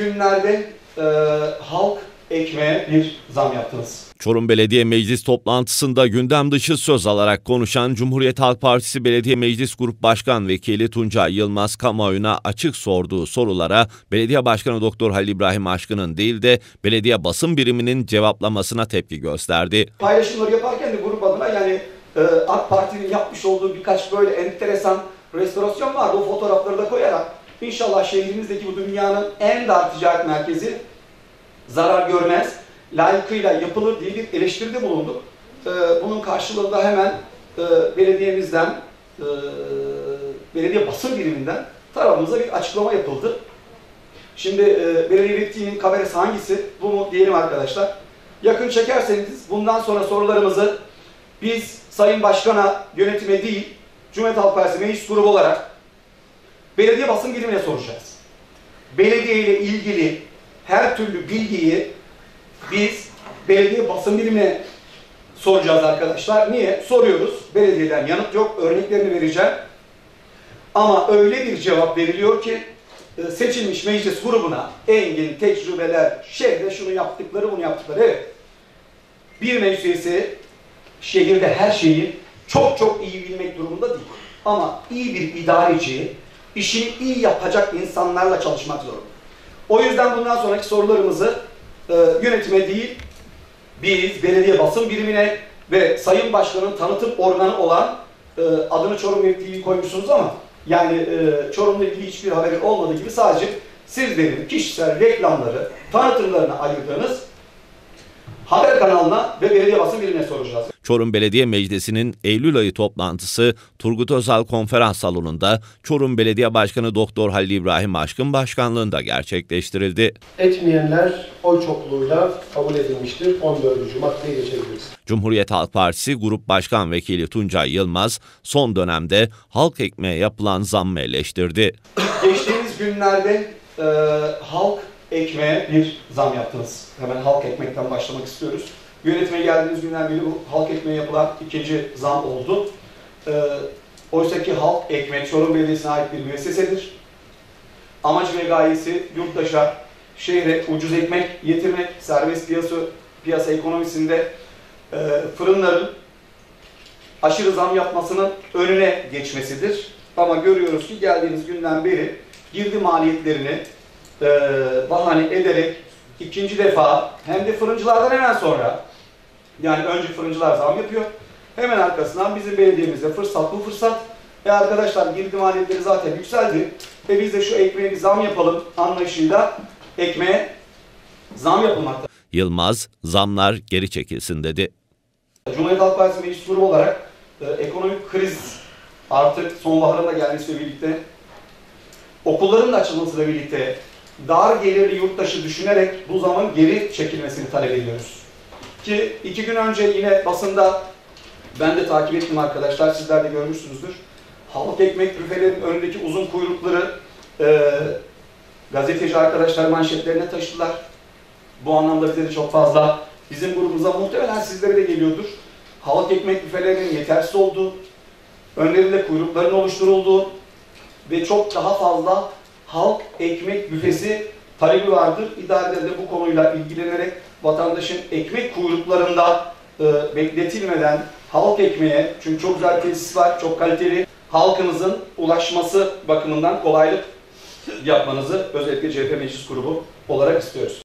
günlerde halk ekmeğe bir zam yaptınız. Çorum Belediye Meclis toplantısında gündem dışı söz alarak konuşan Cumhuriyet Halk Partisi Belediye Meclis Grup Başkan Vekili Tuncay Yılmaz kamuoyuna açık sorduğu sorulara Belediye Başkanı Doktor Halil İbrahim Aşkın'ın değil de belediye basın biriminin cevaplamasına tepki gösterdi. Paylaşımları yaparken de grup adına AK Parti'nin yapmış olduğu birkaç böyle enteresan restorasyon vardı. O fotoğrafları da koyarak inşallah şehrimizdeki bu dünyanın en dar ticaret merkezi zarar görmez, layıkıyla yapılır diye bir eleştiride bulunduk. Bunun karşılığında hemen belediyemizden, belediye basın biriminden tarafımıza bir açıklama yapıldı. Şimdi belediye iletişiminin kamerası hangisi? Bu mu diyelim arkadaşlar. Yakın çekerseniz bundan sonra sorularımızı biz Sayın Başkan'a, yönetime değil, Cumhuriyet Halk Partisi Meclis Grubu olarak belediye basın birimine soracağız. Belediye ile ilgili her türlü bilgiyi biz belediye basın birimine soracağız arkadaşlar. Niye? Soruyoruz. Belediyeden yanıt yok. Örneklerini vereceğim. Ama öyle bir cevap veriliyor ki seçilmiş meclis grubuna engin tecrübeler, şehirde şunu yaptıkları, bunu yaptıkları. Evet. Bir meclis üyesi şehirde her şeyi çok iyi bilmek durumunda değil. Ama iyi bir idareci, işini iyi yapacak insanlarla çalışmak zorunda. O yüzden bundan sonraki sorularımızı yönetime değil, biz belediye basın birimine ve Sayın Başkan'ın tanıtım organı olan adını Çorum TV koymuşsunuz ama yani Çorum'la ilgili hiçbir haberi olmadığı gibi sadece sizlerin kişisel reklamları, tanıtımlarını ayırdığınız haber kanalına ve belediye basın birimine soracağız. Çorum Belediye Meclisi'nin Eylül ayı toplantısı Turgut Özal Konferans Salonu'nda Çorum Belediye Başkanı Doktor Halil İbrahim Aşkın başkanlığında gerçekleştirildi. Etmeyenler oy çokluğuyla kabul edilmiştir. 14. maddeye geçebiliriz. Cumhuriyet Halk Partisi Grup Başkan Vekili Tuncay Yılmaz son dönemde halk ekmeğe yapılan zammı eleştirdi. Geçtiğimiz günlerde halk ekmeğe bir zam yaptınız. Hemen halk ekmekten başlamak istiyoruz. Yönetime geldiğiniz günden beri bu halk ekmeğe yapılan ikinci zam oldu. Oysa ki halk ekmek Çorum Belediyesi'ne ait bir müessesedir. Amacı ve gayesi yurttaşa, şehre ucuz ekmek getirmek, serbest piyasa ekonomisinde fırınların aşırı zam yapmasının önüne geçmesidir. Ama görüyoruz ki geldiğiniz günden beri girdi maliyetlerini bahane ederek ikinci defa hem de fırıncılardan hemen sonra, yani önce fırıncılar zam yapıyor, hemen arkasından bizim belediyemizde fırsat bu fırsat. Arkadaşlar girdi maliyetleri zaten yükseldi. Biz de şu ekmeğe bir zam yapalım anlayışıyla ekmeğe zam yapılmakta. Yılmaz, zamlar geri çekilsin dedi. Cumhuriyet Halk Partisi Meclis Grubu olarak ekonomik kriz artık sonbaharın da gelmesiyle birlikte, okulların da açılmasıyla birlikte dar gelirli yurttaşı düşünerek bu zamın geri çekilmesini talep ediyoruz. Ki 2 gün önce yine basında ben de takip ettim arkadaşlar, sizler de görmüşsünüzdür. Halk ekmek büfelerinin önündeki uzun kuyrukları gazeteci arkadaşlar manşetlerine taşıdılar. Bu anlamda bize de çok fazla, bizim grubumuza muhtemelen sizlere de geliyordur. Halk ekmek büfelerinin yetersiz olduğu, önlerinde kuyrukların oluşturulduğu ve çok daha fazla halk ekmek büfesi talebi vardır. İdareler de bu konuyla ilgilenerek vatandaşın ekmek kuyruklarında bekletilmeden halk ekmeğe, çünkü çok güzel tesis var, çok kaliteli, halkımızın ulaşması bakımından kolaylık yapmanızı özellikle CHP Meclis Grubu olarak istiyoruz.